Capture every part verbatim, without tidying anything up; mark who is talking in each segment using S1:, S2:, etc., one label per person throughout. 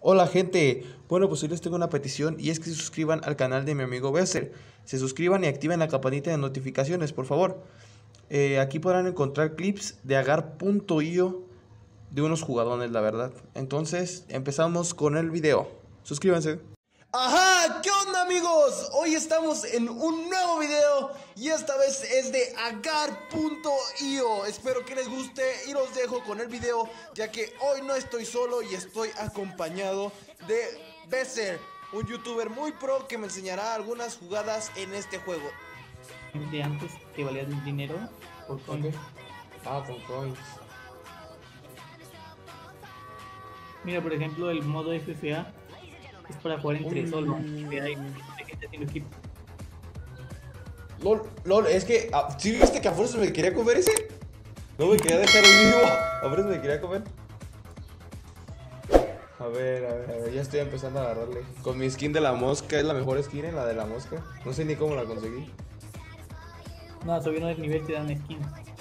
S1: Hola gente, bueno pues hoy les tengo una petición y es que se suscriban al canal de mi amigo Besser. Se suscriban y activen la campanita de notificaciones, por favor. Eh, aquí podrán encontrar clips de agar punto io de unos jugadores, la verdad. Entonces empezamos con el video. Suscríbanse.
S2: Ajá, ¿qué onda amigos? Hoy estamos en un nuevo video y esta vez es de agar punto io. Espero que les guste y los dejo con el video, ya que hoy no estoy solo y estoy acompañado de Besser, un youtuber muy pro que me enseñará algunas jugadas en este juego.
S3: De antes que valía el dinero por coins.
S1: Ok. Ah, con coins.
S3: Mira, por ejemplo, el modo F F A es para jugar entre
S1: Uy.
S3: solo. Que hay gente haciendo equipo.
S1: LOL, LOL, es que... ah, ¿sí viste que a fuerza me quería comer ese? No me quería dejar vivo. A fuerza me quería comer. A ver, a ver, a ver, ya estoy empezando a agarrarle. Con mi skin de la mosca, es la mejor skin, ¿eh? La de la mosca. No sé ni cómo la conseguí.
S3: No, subiendo el nivel te dan skin.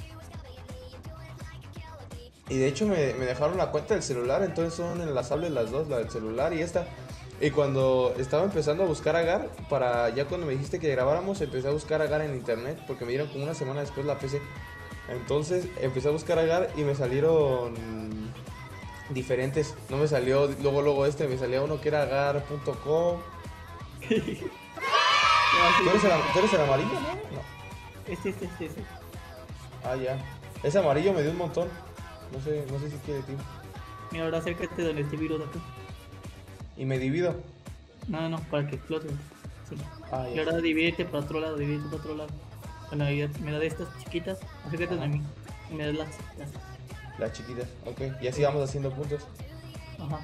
S1: Y de hecho me, me dejaron la cuenta del celular, entonces son enlazables las dos, la del celular y esta. Y cuando estaba empezando a buscar agar, para ya cuando me dijiste que grabáramos, empecé a buscar agar en internet, porque me dieron como una semana después la P C. Entonces empecé a buscar agar y me salieron diferentes. No me salió luego luego este, me salía uno que era agar punto com. ¿Tú eres, el, ¿Tú eres el amarillo, no? No.
S3: Este, este, este, este.
S1: Ah, ya. Ese amarillo me dio un montón. No sé, no sé si quiere, tío.
S3: Mira, ahora acércate donde este virus de acá.
S1: Y me divido.
S3: No, no, para que explote. Sí.
S1: Ah,
S3: Y
S1: ya.
S3: ahora divídete para otro lado, divídete para otro lado. Bueno, ahí me da de estas chiquitas. Acércate de mí. Y me das las, las.
S1: La chiquita, ok. Y así vamos haciendo puntos.
S3: Ajá.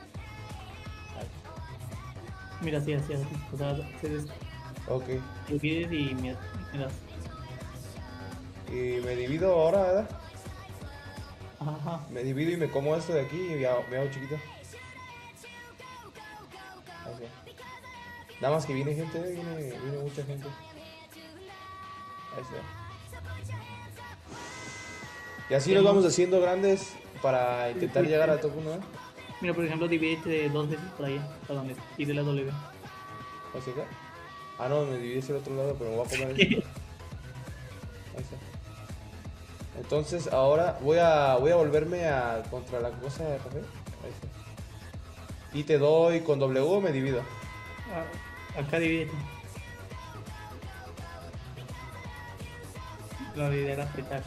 S3: Mira, así, así, así. O sea, haces esto.
S1: Ok.
S3: Divides y me, me das.
S1: Y me divido ahora, ¿verdad?
S3: Ajá, ajá.
S1: Me divido y me como esto de aquí y ya me hago chiquito. Ok. Nada más que viene gente, ¿eh? viene, viene mucha gente. Ahí está. Y así nos vamos haciendo grandes para intentar llegar a top uno, ¿eh?
S3: Mira, por ejemplo, divídete de dos veces para allá, para donde y de la W.
S1: ¿Hacia acá? Ah, no, me dividí hacia el otro lado, pero me voy a comer esto. Ahí está. Entonces ahora voy a voy a volverme a contra la cosa de café. Ahí está. Y te doy con W, me divido.
S3: Ah, acá divídete. La idea era apretar.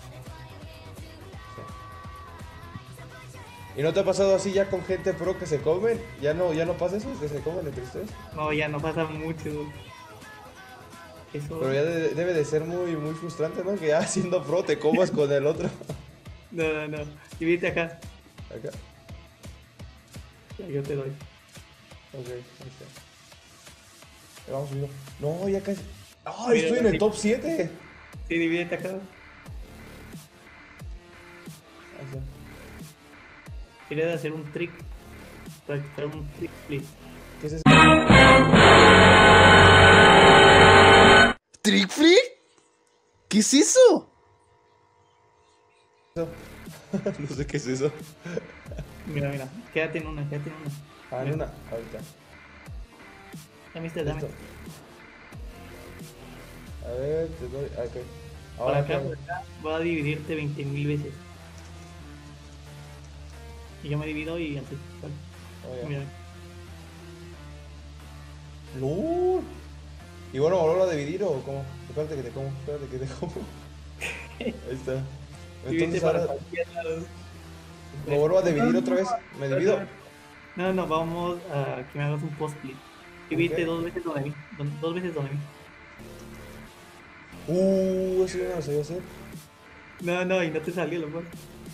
S1: ¿Y no te ha pasado así ya con gente pro que se comen? ¿Ya no, ya no pasa eso? ¿Que se comen entre ustedes?
S3: No, ya no pasa mucho. Eso.
S1: Pero ya de- debe de ser muy, muy frustrante, ¿no? Que ya siendo pro te comas con el otro.
S3: No, no, no. Divídete acá.
S1: Acá.
S3: Ya, yo te doy.
S1: Ok, ahí está. Ya vamos subiendo. No, ya casi. ¡Ay,
S3: Mira,
S1: estoy en el
S3: sí.
S1: top siete!
S3: Sí, divídete acá.
S1: Ahí está.
S3: Quería hacer un trick. Practicar un trick flip.
S1: ¿Qué es eso?
S2: ¿Trick Free? ¿Qué es eso?
S1: No sé qué es eso.
S3: Mira, mira. Quédate en una, quédate en una.
S1: Ah, en una. Ahorita.
S3: Dame este, dame.
S1: Listo. A ver, te doy. Ah, ok.
S3: Para
S1: Ahora
S3: acá,
S1: acá.
S3: por acá, va a dividirte veinte mil veces. Y yo me divido y así. ¿Vale?
S1: Oh, ya.
S3: Mira.
S1: ¡Lol! ¿Y bueno, volverlo a dividir o cómo? Espérate que te como, espérate que te como. Ahí está.
S3: Divídete
S1: Entonces
S3: para
S1: ahora
S3: cualquier lado.
S1: me vuelvo a dividir otra vez. ¿Me divido?
S3: No, no, vamos a que me hagas un post split. Divídete
S1: Ok.
S3: dos veces donde mí. don- Dos veces donde mí.
S1: Uh, eso ya no lo sabía hacer.
S3: No, no, y no te salió, loco.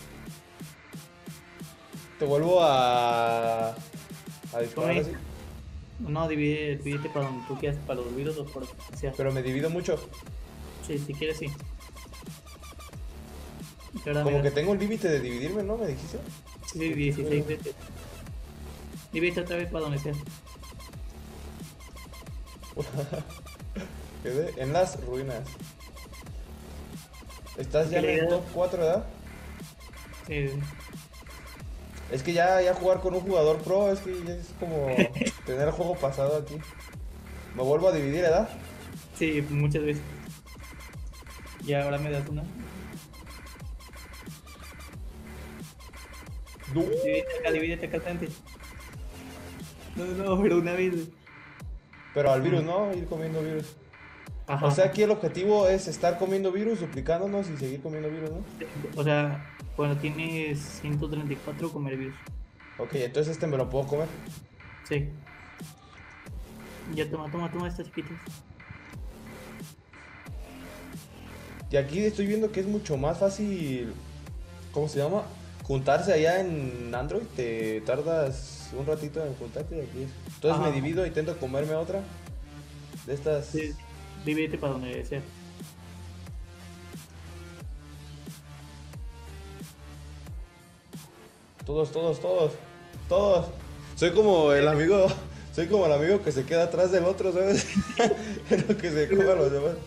S1: Te vuelvo a. a disparar
S3: Come.
S1: así.
S3: No, divide, divídete para donde tú quieras, para los virus o por o sea.
S1: Pero me divido mucho.
S3: Sí, si quieres, sí. Y ahora
S1: Como
S3: mira,
S1: que tengo un límite de dividirme, ¿no? ¿Me dijiste?
S3: sí, dieciséis veces. Divídete otra vez para donde sea.
S1: Quedé en las ruinas. Estás ya
S3: Ok,
S1: en el
S3: ya.
S1: top cuatro, ¿verdad?
S3: Sí.
S1: Es que ya, ya jugar con un jugador pro es que ya es como tener el juego pasado aquí. Me vuelvo a dividir, ¿verdad?
S3: Sí, muchas veces. Y ahora me das una.
S1: No.
S3: Divídete acá, divídete acá, frente. No, no, pero una vez. güey.
S1: Pero al virus, ¿no? Ir comiendo virus.
S3: Ajá.
S1: O sea, aquí el objetivo es estar comiendo virus, duplicándonos y seguir comiendo virus, ¿no?
S3: O sea, cuando tienes ciento treinta y cuatro, comer virus.
S1: Ok, entonces este me lo puedo comer.
S3: Sí. Ya toma, toma, toma estas chiquitas.
S1: Y aquí estoy viendo que es mucho más fácil, ¿cómo se llama? Juntarse allá en Android, te tardas un ratito en juntarte y aquí es. Entonces
S3: Ajá.
S1: me divido, intento comerme otra de estas.
S3: Sí. Divídete para donde sea.
S1: Todos, todos, todos, todos. Soy como el amigo, soy como el amigo que se queda atrás del otro, ¿sabes? En lo que se come a los demás.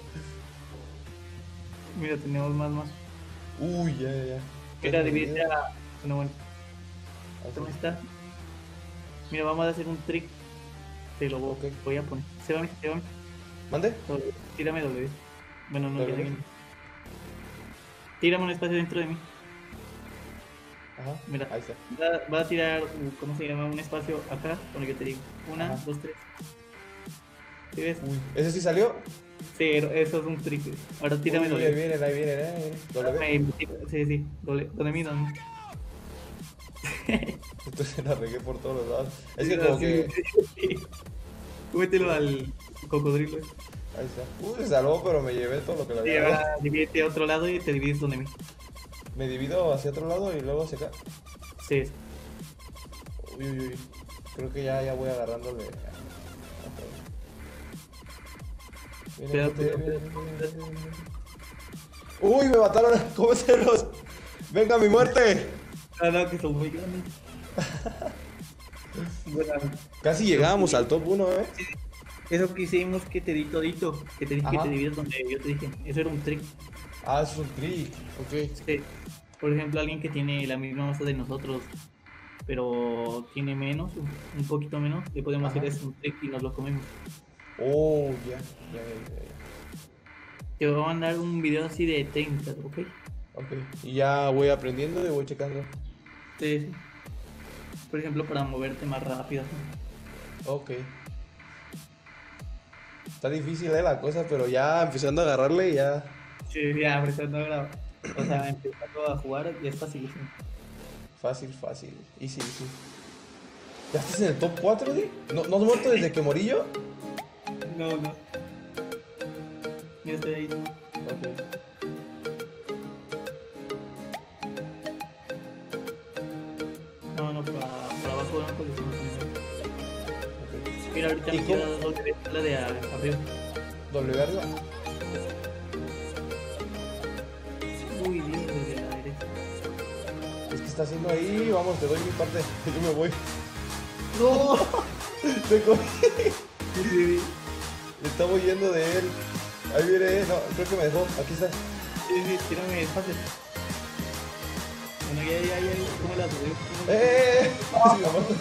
S3: Mira, tenemos más, más.
S1: Uy, ya, ya, ya.
S3: Mira, divídete a... Bueno, bueno.
S1: Así.
S3: ¿Cómo está? Mira, vamos a hacer un trick. Te lo voy,
S1: Ok.
S3: voy a poner. Se va, se va.
S1: ¿Mande?
S3: W. Tírame W. Bueno, no, ya
S1: W.
S3: viene. Tírame un espacio dentro de mí.
S1: Ajá,
S3: Mira.
S1: ahí está.
S3: Va, va a tirar, uh, ¿cómo se llama? Un espacio acá, con lo que te digo. Una,
S1: Ajá.
S3: dos, tres. ¿Sí ves?
S1: Uy, ¿ese sí salió?
S3: Sí, eso es un trick. güey. Ahora tírame
S1: Uy, ahí
S3: W.
S1: vienen, ahí vienen, ahí vienen. W.
S3: Me- Sí, sí. Doble. ¿Dónde mí? ¿Dónde mí?
S1: Esto se la regué por todos los lados. Es que
S3: Sí,
S1: como
S3: sí,
S1: que...
S3: sí. Tú mételo al cocodrilo. güey.
S1: Ahí está. Uy, se salvó, pero me llevé todo lo que le
S3: Sí,
S1: había dado.
S3: ahora divídete a otro lado y te divides donde mí.
S1: Me divido hacia otro lado y luego hacia acá.
S3: Sí.
S1: Uy, uy, uy. Creo que ya, ya voy agarrándole. Viene,
S3: Cuidado,
S1: viene,
S3: cuidado,
S1: viene, viene, viene, viene. Uy, me mataron. ¿Cómo hacerlos? Venga, mi muerte.
S3: Ah, no, que son muy grandes. Bueno,
S1: Casi llegábamos al top uno, ¿eh?
S3: eso que hicimos que te di todito, que te dije
S1: Ajá.
S3: que te dividas donde yo te dije. Eso era un trick.
S1: Ah, eso es un trick. Ok.
S3: Sí. Por ejemplo, alguien que tiene la misma masa de nosotros, pero tiene menos, un, un poquito menos, le podemos
S1: Ajá.
S3: hacer eso, un trick y nos lo comemos.
S1: Oh, ya, ya, ya, ya.
S3: Te voy a mandar un video así de técnicas, ¿ok?
S1: Ok. Y ya voy aprendiendo y voy checando.
S3: Sí, sí. Por ejemplo, para moverte más rápido.
S1: Ok. Está difícil, eh, la cosa, pero ya empezando a agarrarle, ya.
S3: Sí, ya, empezando a grabar. O sea, empezando a jugar ya es facilísimo.
S1: Fácil, fácil. Easy, easy. ¿Ya estás en el top cuatro, ¿sí? ¿No, ¿No has muerto desde que morí yo?
S3: No, no. Mira, estoy ahí.
S1: Ok.
S3: No, no, para, para abajo no, porque si no se mueve.
S1: Ok.
S3: Mira, ahorita
S1: ¿Y
S3: me
S1: cómo?
S3: queda doble la de a- arriba.
S1: W arriba.
S3: Uy, Dios, desde la derecha.
S1: Es que está haciendo ahí. Vamos, te doy mi parte. Yo me voy.
S3: ¡No!
S1: Te cogí.
S3: Sí, sí,
S1: Me estaba huyendo de él. Ahí viene, eh. No, creo que me dejó. Aquí está.
S3: sí, sí, tírame espacio. Bueno, ya, ya, ya, ¿cómo la subí? ¿Cómo la-
S1: ¡Eh! Casi me mato.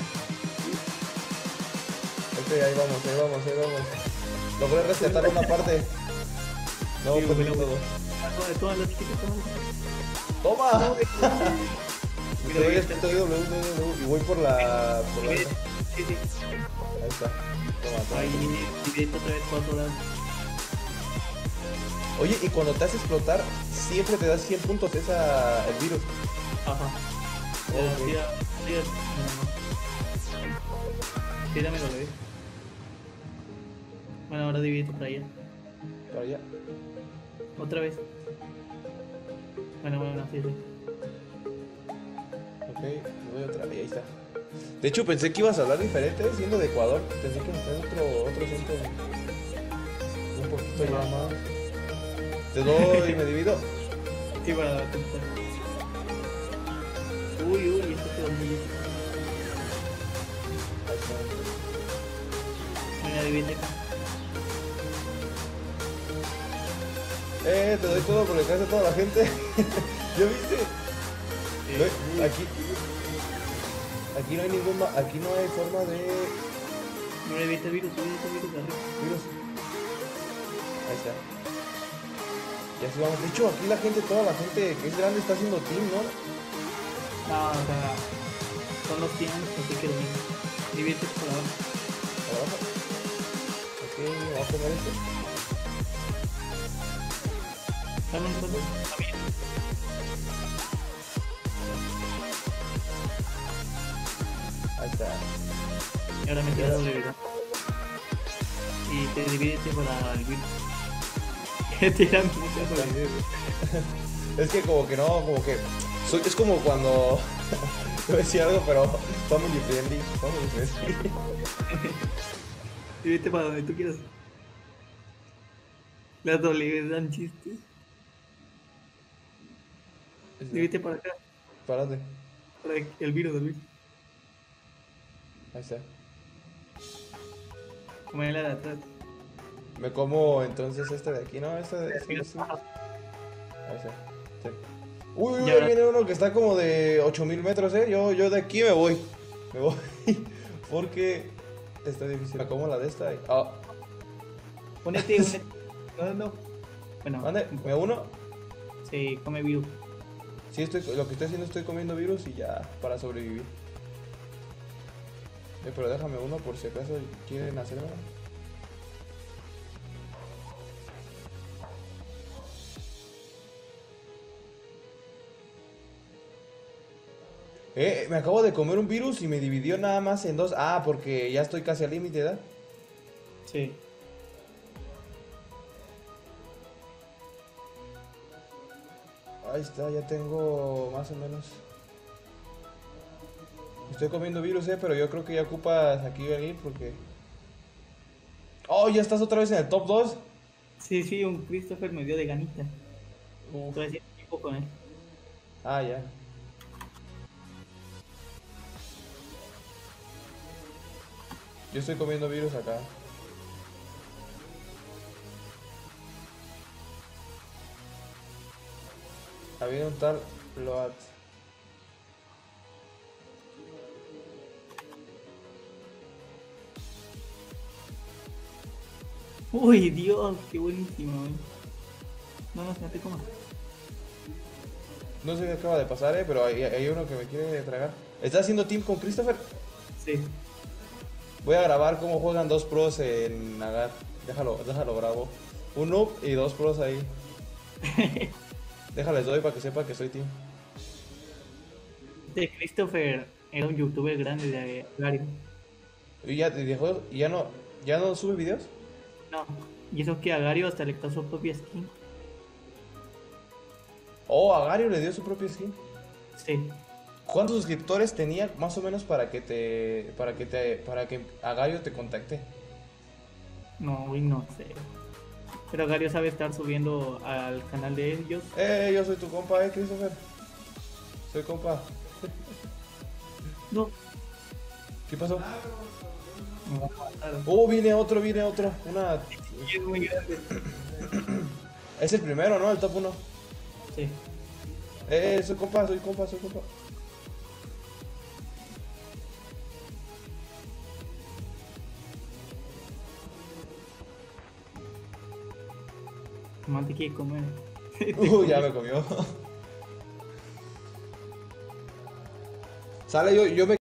S1: Ok, ahí vamos, ahí vamos, ahí vamos. Logré rescatar una parte. No,
S3: Sí,
S1: perdí
S3: bueno,
S1: todo.
S3: Ah, toma, toma la chiquita, toma.
S1: ¡Toma!
S3: Mira,
S1: Estoy,
S3: ahí
S1: estoy
S3: está.
S1: W, W, W, y voy por la... Por la... Ahí
S3: Sí, sí.
S1: está. Toma, toma.
S3: Ahí, dividirte otra vez por otro lado.
S1: Oye, y cuando te hace explotar, siempre te das cien puntos esa... el virus.
S3: Ajá.
S1: Ok.
S3: Ya, tira, tira. No, no. Tírame lo que Bueno, ahora divídete para allá.
S1: Para allá.
S3: Otra vez. Bueno, bueno, sí, sí.
S1: Ok, le doy otra. Y ahí está. De hecho, pensé que ibas a hablar diferente siendo de Ecuador. Pensé que me otro, otro acento un poquito ya más. Te doy y me divido.
S3: Sí, para contar. Uy, uy, esto quedó muy bien.
S1: Ahí está.
S3: Mira, divídete acá.
S1: Eh, te doy todo por el caso a toda la gente. ¿Ya viste?
S3: Sí.
S1: Ve, aquí. Aquí no hay ningún... ma- Aquí no hay forma de...
S3: No evita virus, evita virus de arriba.
S1: Virus. Ahí está. Ya sí vamos. De hecho, aquí la gente, toda la gente que es grande está haciendo team, ¿no?
S3: No, o sea, son los tiempos, así que bien. Diviértete por abajo.
S1: Para abajo. Ok, vamos a poner esto.
S3: Dame un segundo.
S1: Ahí está.
S3: Y ahora me tira doble vida. Y te divídete para el virus. Que tiran muchas habilidades.
S1: Es que como que no, como que... soy- es como cuando... Voy a decir algo, pero... Family friendly. Family friendly.
S3: Divídete para donde tú quieras. Las doble dan chistes. Divídete para acá.
S1: Párate.
S3: Para el virus del virus.
S1: Ahí está.
S3: Como en la de atrás.
S1: Me como entonces este de aquí, ¿no? Este de... Este,
S3: Mira,
S1: este.
S3: ajá.
S1: Ahí está. Sí. Uy, uy,
S3: Ya.
S1: ahí viene uno que está como de ocho mil metros, ¿eh? Yo, yo de aquí me voy. Me voy. Porque está difícil. Me como la de esta. y- Ah,
S3: Ponete, ponete. No, no, no. Bueno,
S1: mande, me uno.
S3: se come virus.
S1: Sí, estoy, lo que estoy haciendo estoy comiendo virus y ya para sobrevivir. Eh, pero déjame uno por si acaso quieren hacerlo. Eh, me acabo de comer un virus y me dividió nada más en dos. Ah, porque ya estoy casi al límite, ¿verdad?
S3: Sí.
S1: Ahí está, ya tengo más o menos. Estoy comiendo virus, eh, pero yo creo que ya ocupas aquí venir porque... Oh, ya estás otra vez en el top dos.
S3: Sí, sí, un Christopher me dio de ganita.
S1: Uf.
S3: Estoy haciendo equipo con él.
S1: Ah, ya. Yo estoy comiendo virus acá. Había un tal Loat.
S3: Uy, Dios, qué buenísimo, eh. No, no, no te comas.
S1: No sé qué acaba de pasar, eh, pero hay, hay uno que me quiere tragar. ¿Estás haciendo team con Christopher?
S3: Sí.
S1: Voy a grabar cómo juegan dos pros en Agar. Déjalo, déjalo grabo. Un noob y dos pros ahí. Déjales doy para que sepa que soy team.
S3: Este Christopher era un youtuber grande de Agario.
S1: ¿Y ya, y dejó, y ya no, ya no sube videos?
S3: No, y eso que Agario hasta le quitó su propia skin.
S1: Oh, Agario le dio su propia skin.
S3: Sí.
S1: ¿Cuántos suscriptores tenía más o menos para que te, para que te, para que Agario te contacte?
S3: No, uy, no sé. Pero Agario sabe estar subiendo al canal de ellos.
S1: Eh, yo soy tu compa, eh, Christopher. Soy compa.
S3: No.
S1: ¿Qué pasó?
S3: Me va a matar.
S1: Oh, viene otro, viene otro. Una...
S3: Y es muy grande.
S1: Es el primero, ¿no? El top uno.
S3: Sí.
S1: Eh, soy compa, soy compa, soy compa.
S3: Más te quiere comer.
S1: Uh, ya me comió. Sale, yo, yo me